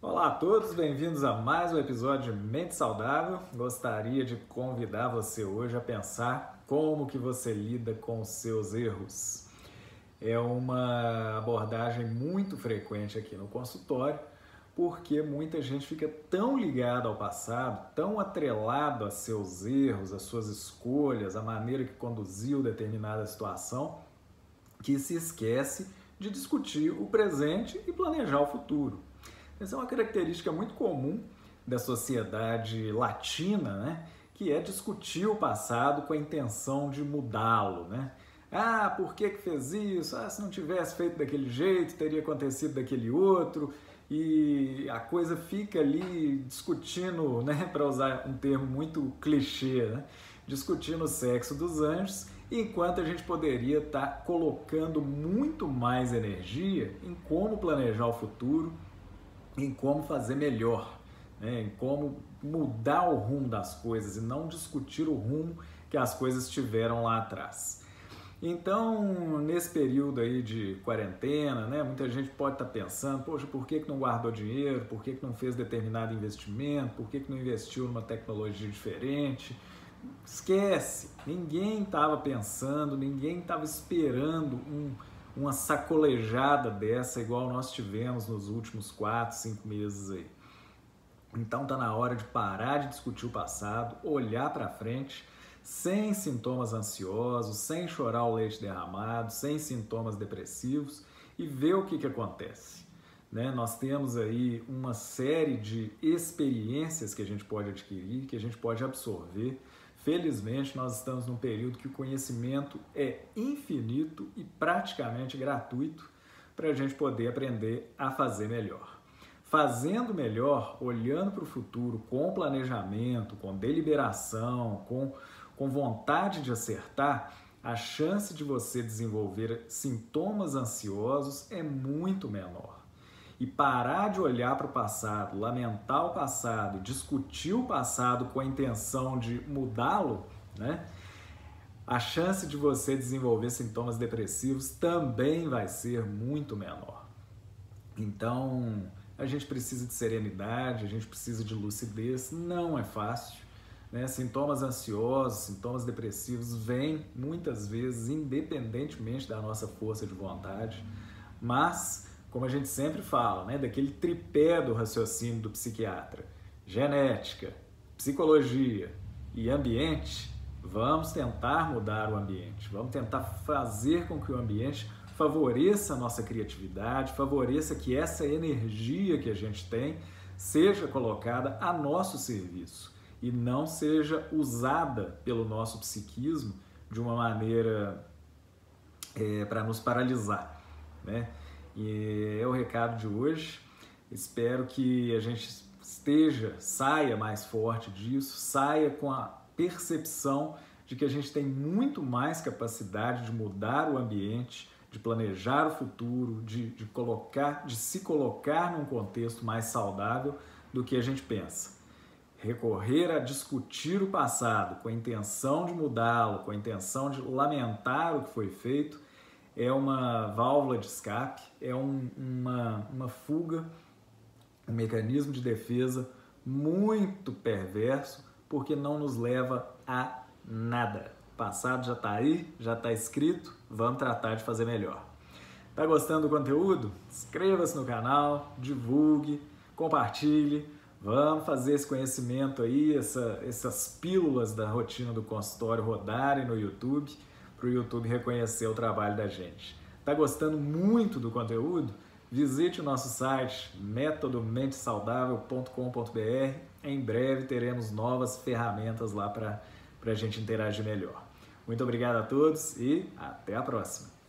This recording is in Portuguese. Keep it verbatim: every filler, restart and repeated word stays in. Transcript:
Olá a todos, bem-vindos a mais um episódio de Mente Saudável. Gostaria de convidar você hoje a pensar como que você lida com os seus erros. É uma abordagem muito frequente aqui no consultório, porque muita gente fica tão ligada ao passado, tão atrelado a seus erros, às suas escolhas, à maneira que conduziu determinada situação, que se esquece de discutir o presente e planejar o futuro. Essa é uma característica muito comum da sociedade latina, né? Que é discutir o passado com a intenção de mudá-lo, né? Ah, por que que fez isso? Ah, se não tivesse feito daquele jeito, teria acontecido daquele outro. E a coisa fica ali discutindo, né? Para usar um termo muito clichê, né? Discutindo o sexo dos anjos, enquanto a gente poderia estar colocando muito mais energia em como planejar o futuro, em como fazer melhor, né? Em como mudar o rumo das coisas e não discutir o rumo que as coisas tiveram lá atrás. Então, nesse período aí de quarentena, né, muita gente pode estar pensando, poxa, por que que não guardou dinheiro, por que que não fez determinado investimento, por que que não investiu numa tecnologia diferente? Esquece, ninguém estava pensando, ninguém estava esperando um uma sacolejada dessa igual nós tivemos nos últimos quatro, cinco meses aí. Então tá na hora de parar de discutir o passado, olhar para frente, sem sintomas ansiosos, sem chorar o leite derramado, sem sintomas depressivos e ver o que que acontece. Né? Nós temos aí uma série de experiências que a gente pode adquirir, que a gente pode absorver. Felizmente, nós estamos num período que o conhecimento é infinito e praticamente gratuito para a gente poder aprender a fazer melhor. Fazendo melhor, olhando para o futuro com planejamento, com deliberação, com, com vontade de acertar, a chance de você desenvolver sintomas ansiosos é muito menor. E parar de olhar para o passado, lamentar o passado, discutir o passado com a intenção de mudá-lo, né? A chance de você desenvolver sintomas depressivos também vai ser muito menor. Então, a gente precisa de serenidade, a gente precisa de lucidez, não é fácil, né? Sintomas ansiosos, sintomas depressivos vêm muitas vezes independentemente da nossa força de vontade, mas como a gente sempre fala, né, daquele tripé do raciocínio do psiquiatra, genética, psicologia e ambiente, vamos tentar mudar o ambiente, vamos tentar fazer com que o ambiente favoreça a nossa criatividade, favoreça que essa energia que a gente tem seja colocada a nosso serviço e não seja usada pelo nosso psiquismo de uma maneira é, para nos paralisar, né? E é o recado de hoje. Espero que a gente esteja, saia mais forte disso, saia com a percepção de que a gente tem muito mais capacidade de mudar o ambiente, de planejar o futuro, de, de, colocar, de se colocar num contexto mais saudável do que a gente pensa. Recorrer a discutir o passado com a intenção de mudá-lo, com a intenção de lamentar o que foi feito, é uma válvula de escape, é um, uma, uma fuga, um mecanismo de defesa muito perverso, porque não nos leva a nada. O passado já está aí, já está escrito, vamos tratar de fazer melhor. Tá gostando do conteúdo? Inscreva-se no canal, divulgue, compartilhe, vamos fazer esse conhecimento aí, essa, essas pílulas da rotina do consultório rodarem no YouTube, para o YouTube reconhecer o trabalho da gente. Tá gostando muito do conteúdo? Visite o nosso site método mente saudável ponto com ponto br. Em breve teremos novas ferramentas lá para a gente interagir melhor. Muito obrigado a todos e até a próxima!